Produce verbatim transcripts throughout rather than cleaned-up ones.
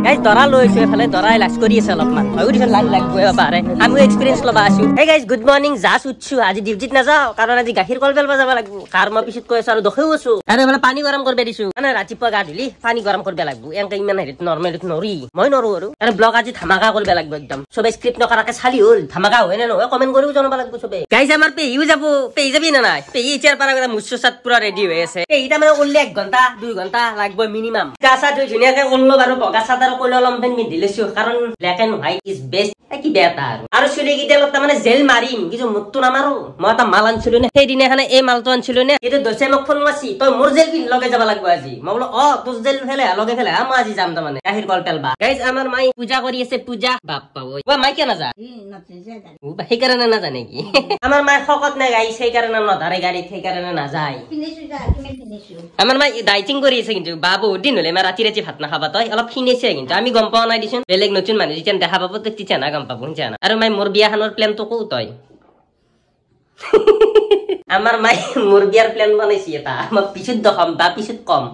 Guys দৰা লৈছো এফালে দৰাই লাজ কৰি আছে অলপমান হয় দিছো লাগ লাগব পাৰে আমিও এক্সপিৰিয়েন্স লবা আছো হে গাইজ গুড মৰ্নিং জাষ্ট উঠছো আজি ডিউটিত নাযাও কাৰণ আজি গাখীৰ কল পেলবা যাব লাগিব কাৰ মই পিছত কৈ আছো আৰু দখেও আছো আৰু এফালে পানী গৰম কৰিব দিছো মানে ৰাতিপুৱা গা ধুলি পানী গৰম কৰিব লাগিব এনেকে ইমান হেৰিত নৰ্মেল নৰি মই নৰো আৰু আৰু ব্লগ আজি ধামাকা কৰিব লাগিব একদম সবে স্ক্ৰিপ্ট নকৰাকে চালি হ'ল ধামাকা হয় নে নহয় কমেন্ট কৰিও জনাব লাগিব সবে গাইজ আমাৰ পেহিও যাব পেহি যাবি না নাই পেহি ইচাৰ পাৰা মুছু সাত পুৰা ৰেডি হৈ আছে পেহিটা মানে ওলি এক ঘন্টা দুই ঘন্টা লাগব মিনিমাম গা চা ধুই ধুনীয়াকে ওললো বাৰু বগা চাদৰ কইল লম্পেন পিন্ধি লৈছো কাৰণ black and white is best কি বেটা আৰু আৰু চুলি কিডালত তাৰমানে জেল মাৰিম কিছু মুতটো নামাৰো মই এটা মাল আনছিলো নে সেইদিনাখনে এই মালটো আনছিলো নে এইটো দছে মোক ফোন মাছি তই মোৰ জেল পিন্ধি লগে যাব লাগিব আজি মই বোলো অ তোৰ জেল ফেলে লগে ফেলে মই আজি যাম তাৰমানে গাখীৰ কল পেলবা গাইজ আমাৰ মাই পূজা কৰি আছে পূজা বাপ্পা ঐ বা মাই কিয় নাযা সেইকাৰণে নাজানে কি আমাৰ মাই শকত নাই গাইজ সেইকাৰণে নধাৰে গাড়ীত সেইকাৰণে নাযায় আমাৰ মাই ডাইটিং কৰি আছে কিন্তু বা বহুত দিন হলে মই ৰাতি ৰাতি ভাত নাখাবা তই অলপ খিনাইছে কিন্তু আমি গম পোৱা নাই দিছোন বেলেগ নতুন মানুহ যেতিয়া দেখা পাব তেতিয়া না গম পাব জানা আৰু মাই মোৰ বিয়াখনৰ প্লেনটো কও তই আমাৰ মাই মোৰ বিয়াৰ প্লেন বনাইছি এটা মই পিছত দখম বা পিছত কম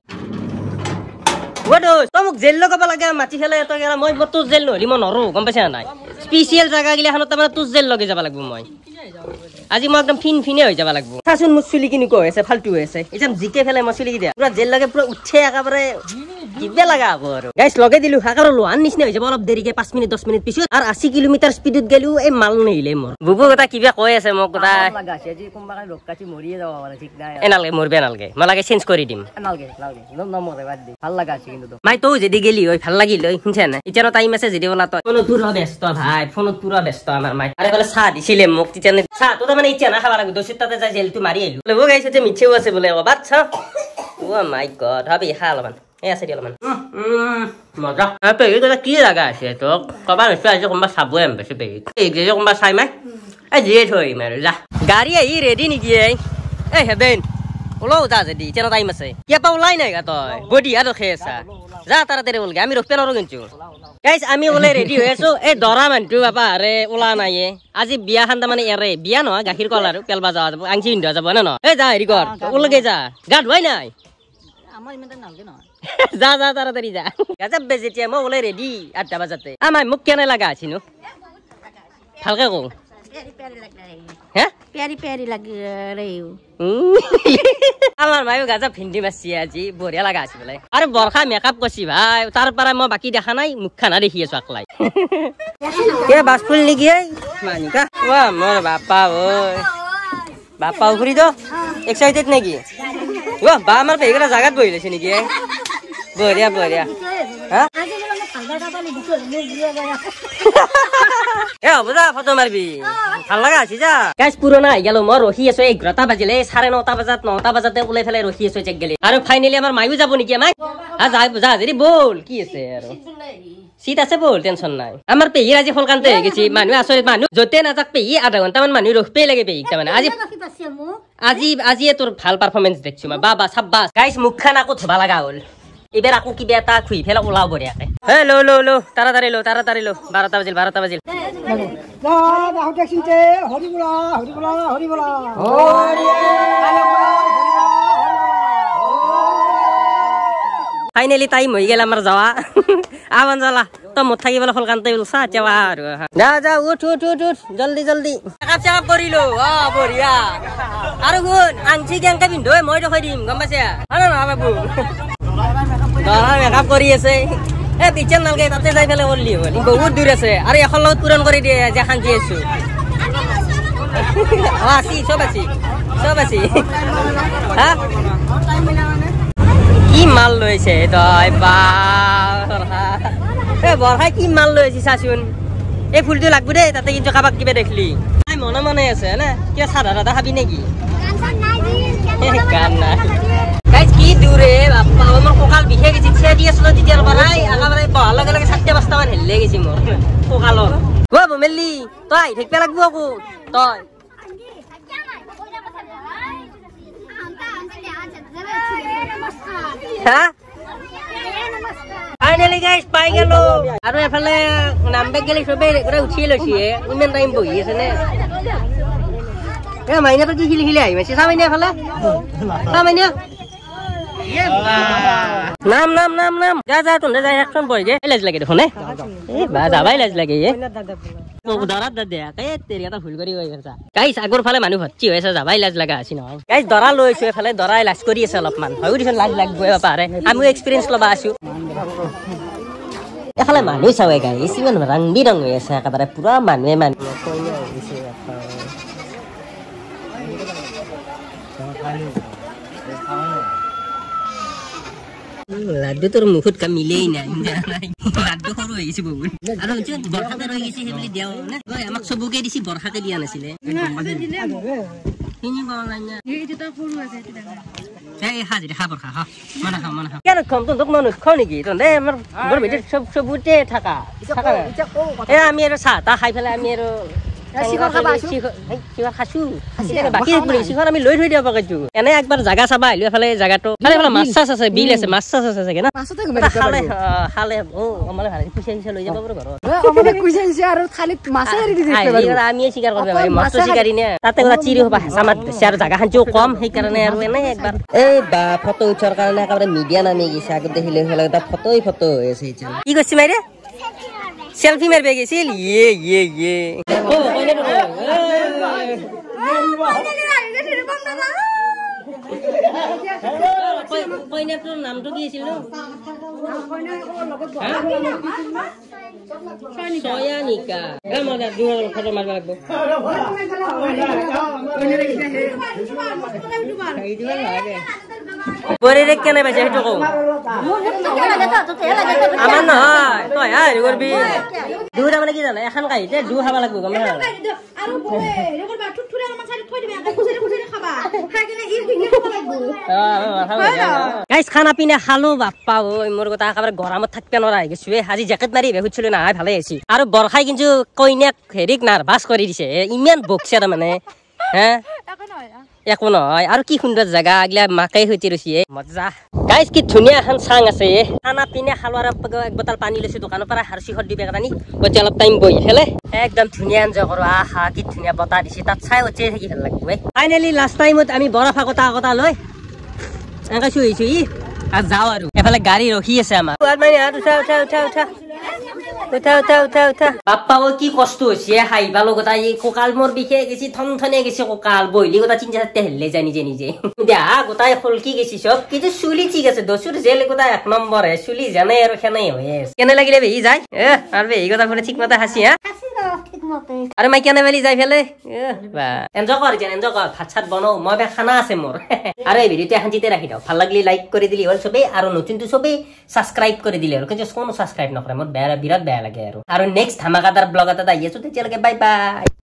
ওদোস তই মোক জেল লগাব লাগে মাটি ফেলে তই মই মই তোৰ জেল নহলি মই নৰো গম পাইছা নাই স্পেচিয়েল জায়গা গিলাখনত তাৰমানে তোৰ জেল লগে যাব লাগিব মই আজি মই একদম ফিন ফিনে হৈ যাব লাগিব চাচোন মোৰ চুলি কিনি কৈ আছে ফালতু হৈ আছে একদম জিকে ফেলে মই চুলি কি দিয়া পুৰা জেল লগে পুৰা উঠে একেবাৰে কিবা লাগা হ'ব আৰু গাইছ লগে দিলো হাকাৰো লোহান নিচিনা হৈ যাব অলপ দেৰিকে পাঁচ মিনিট দহ মিনিট পিছত আৰু আশী কিলোমিটাৰ স্পীডত গেলিও এই মাল নেহিলে মোৰ বুবু কথা কিবা কৈ আছে মোক কথা লাগাছে আজি কোনবা লোক কাটি মৰিয়ে যাব পাৰে ঠিক নাই এনালগে মৰবে নালগে মই লাগে চেঞ্জ কৰি দিম নালগে নালগে নমৰে বাদ দি ভাল লাগা আছে কিন্তু মাই তো যদি গেলি হয় ভাল লাগিল হয় শুনছ না ইটানো টাইম আছে যদি বলা তই ফোনত পুৰা ব্যস্ত ভাই ফোনত পুৰা ব্যস্ত আমাৰ মাই আরে বলে চাহ দিছিলে মোক তিতানে চাহ তো মানে ইচ্ছা না খাবা লাগে দোষিত তাতে যাই জেলটো মাৰি আহিলো বলে ও গাইছে যে মিছেও আছে বলে ও বাচ্চা ও মাই গড হাবি হালমান এই আছে দিলমান উম মজা আপে এটা কি লাগা আছে তো কবা আছে আজি কোনবা সাবো এম বেছে পে এই যে কোনবা চাই মাই এই যে থই মার যা গাড়ি আই রেডি নিকি এই এই হেবেন ওলো যা যদি চেনা টাইম আছে কি পা ওলাই নাই গা তই বডি আর খেসা যা তাড়াতাড়ি ওলগে আমি রক্তে নরো কিন্তু গাইস আমি ওলে রেডি হৈ আছো এই দৰা মানটো বাবা আরে ওলা নাই আজি বিয়া খান মানে এৰে বিয়া নহয় গাখীৰ কল আৰু পেলবা যাওয়া যাব আংচি ইন্দা যাব না ন এই যা হেৰি কৰ ওলগে যা গা ধুৱাই নাই আমাৰ ইমান নালগে নহয় যা যা তাড়াতাড়ি যা গজব বেজেতিয়া মই ওলে ৰেডি আঠটা বাজাতে আমাই মুখ কেনে লাগা আছিনো ভালকে কও হে প্যারি প্যারি লাগে রেও আমার মাইও গাজা ভিন্ডি মাছি আজি বঢ়িয়া লাগা আছে বলে আরে বরখা মেকআপ করছি ভাই তার পারা মই বাকি দেখা নাই মুখখানা দেখি আছো আকলাই কে বাসফুল নিকি মানিকা ওয়া মোর বাপা ওই বাপা উখরি তো এক্সাইটেড নাকি ওয়া বা আমার পেগরা জায়গাত বইলেছে নাকি বঢ়িয়া বঢ়িয়া হ্যাঁ এ বুঝা ফটো মারবি ভাল লাগা আছে যা গাইস পুরোনা আই গেল মই রহি আছো এগারোটা বাজিলে সাড়ে নটা বাজাত নটা বাজাতে ওলাই ফেলে রহি আছো চেক গেলি আর ফাইনালি আমার মাইও যাব নাকি আমাই আ যাই যা যদি বল কি আছে আর সিট আছে বল টেনশন নাই আমার পেহি আজি ফলকান্তে হয়ে গেছি মানুষ আসলে মানুষ যতে না যাক পেহি আধা ঘন্টা মান মানুষ রখপে লাগে পেহি মানে আজি আজি আজি তোর ভাল পারফরম্যান্স দেখছি মা বাবা সাব্বাস গাইস মুখখান আকো থবা লাগা হল এবার আকো কিবা এটা খুই ফেলা ওলাও বড়িয়াকে হে লো লো লো তাড়াতাড়ি লো তাড়াতাড়ি লো বারোটা বাজিল বারোটা বাজিল ফাইনালি টাইম হয়ে গেল আমার যাওয়া আবান জ্বালা তো মত থাকি বলে ফলকান্তে চা চাওয়া আর যা যা উঠ উঠ উঠ উঠ জলদি জলদি চেকআপ চেকআপ করিলো আ বঢ়িয়া আর গুণ আংচি কেংকা পিন্ধো মই দেখাই দিম গম পাইছা আরে না বাবু দৰা মেকআপ কৰি আছে এ পিছন নালগে তাতে যাই ফেলে করলি হল বহুত দূর আছে আর এখন লগত পূরণ করে দিয়ে যে খানজি আছো আছি সব আছি সব আছি হ্যাঁ কি মাল লৈছে তই বা এ বৰখাই কি মাল লৈছি চাচোন এই ফুলটো লাগবো দেই তাতে কিন্তু কাবাক কিবা দেখলি তাই মনে মনে আছে না কিবা সাদা দাদা খাবি নেকি গান নাই গাইজ কি দূরে বাপ্পা আমার কঁকাল বিষে গেছি ছেড়ে দিয়েছিল তেতিয়াৰ পৰাই একেবাৰে বহাৰ লগে লগে চাৰিটা পাঁচটা মান হেলে গেছি মোৰ কঁকালত ও বমেলি তই আহি থাকিব লাগব আকৌ তই হা ফাইনালি গাইজ পাই গেলো আৰু এফালে নামবেগ গেলি সবে উঠিয়ে লৈছি ইমান টাইম বহি আছে নে এ মাইনাটো কি হিলি হিলি আহি মাইছে চা মাইনা এফালে চা মাইনা নাম নাম নাম নাম যা যা তহঁতে যাই একখন বহিগে লাজ লাগে দেখোন এই বা যাবাই লাজ লাগে এ দৰাত দে এই তেৰি এটা ভুল কৰি গৈ আছে গাইছ আগৰ ফালে মানুহ ভৰ্তি হৈ আছে যাবাই লাজ লগা আছে নহয় গাইছ দৰা লৈ আছো এফালে দৰাই লাজ কৰি আছে অলপমান হয়ো দিছে লাজ লাগবই পাৰে আমিও এক্সপিৰিয়েঞ্চ ল'বা আছো এফালে মানুহ চাৱে গাইছ ইমান ৰং বিৰং হৈ আছে একেবাৰে পুৰা মানুহে মানুহ লাড্ডু তোর মুখত কা মিলেই না লাড্ডু সৰু হৈ গৈছে বহুত আৰু বৰখাতে ৰৈ গৈছে সেই বুলি দিয়াও না আমাক চবকে দিছি বৰখাতে দিয়া নাছিলে আমি আৰু চাহ তাহ খাই পেলাই আমি আৰু আমি লৈ থৈ দিব পাৰিছো এনে একবাৰ জাগা চাবা আহিলো এফালে জাগাটো মাছ চাছ আছে বিল আছে মাছ চাছ আছে চাগে না খালে খালে অ আমাৰ কুচিয়া কুচিয়া লৈ যাব পাৰো ঘৰত আমি চিকাৰ কৰিব পাৰি মাছ চিকাৰি নে তাতে গলা চিৰি হবা হেঁচা বেছি আৰু জাগা খান কম সেইকাৰণে আৰু এনে একবাৰ এই বা ফটো উঠাৰ কাৰণে একেবাৰে মিডিয়া নামি গৈছে আগত দেখিলে এটা ফটোই ফটো হৈ আছে কি কৈছি মাইৰে সেলফি মারবে গেছিল ইয়ে ইয়ে ইয়ে ও কইনে তো কইনে তোর নামটো কি আছিল সয়ানিকা এ মজা দুৰ ফটো মারবা লাগবো বরে রে কেনে বাজে হেটো কও আমার নহয় তই আ হেৰি কৰবি দুটা মানে কি জানা এখন কাহিতে দু খাবা লাগব গম না আৰু বৰে ৰে কৰবা ঠুঠুৰে আমাৰ চাইড থৈ দিবি আকা খুচৰি খুচৰি খাবা খাই কেনে ই ভিঙে খাবা লাগব গাইস খানা পিনা খালো বাপ্পা ওই মোর কথা একেবাৰে গৰমত থাকতে নৰা হৈ গৈছো আজি জেকেট মাৰি বেহুছিল না ভালে আছে আৰু বৰখাই কিন্তু কইনাক হেৰিক নাৰ্ভাস কৰি দিছে ইমান বকছে মানে হ্যাঁ একো নহয় আৰু কি সুন্দৰ জায়গা আগলা মাকাই হৈতি ৰছি মজা গাইস কি ধুনীয়া এখন চাং আছে খানা পিনা খালো আৰু এক বটল পানী লৈছো দোকানৰ পৰা হাৰচি খৰ দিবে কানি গতি অলপ টাইম বহি হেলে একদম ধুনীয়া এনজয় কৰো আহা কি ধুনীয়া বতাহ দিছে তাত চাই উঠি থাকি ভাল লাগবে ফাইনালি লাষ্ট টাইমত আমি বৰফ আগতা আগতা লৈ এনেকৈ শুইছো ই আৰু যাওঁ আৰু এফালে গাড়ী ৰখি আছে আমাৰ উঠা উঠা উঠা উঠা উঠা উঠা উঠা উঠা বাপ্পা কি কষ্ট হৈছে হাইবা লগতা এই কঁকাল মোৰ বিষে গেছি থন থনে গেছি কঁকাল বহিলি গোটা চিন্তা চাতে হেলে যায় নিজে নিজে দেহা গোটাই খলকি গেছি সব কিন্তু চুলি ঠিক আছে দচুর জেল গোটা এক নম্বৰ হে চুলি জানে আৰু খেনাই হৈ আছে কেনে লাগিলে বেহি যায় এ আৰু বেহি গোটা ফোনে ঠিক মতে হাসি হা আৰু মাই কেনে বেলি যাই ফেলে বা এনজয় কৰ যেন এনজয় কৰ ভাত চাত বনাও মই বে খানা আছে মোৰ আৰু এই ভিডিওটো শান্তিতে ৰাখি দাও ভাল লাগলি লাইক কৰি দিলি হল সবে আৰু নতুনটো সবে সাবস্ক্রাইব কৰি দিলে আৰু কিন্তু কোনো সাবস্ক্রাইব নকৰে মোৰ বেয়া বিৰাট বেয়া লাগে আৰু আৰু নেক্সট ধামাকাদাৰ ব্লগ এটা আহি আছো তেতিয়ালৈকে বাই বাই।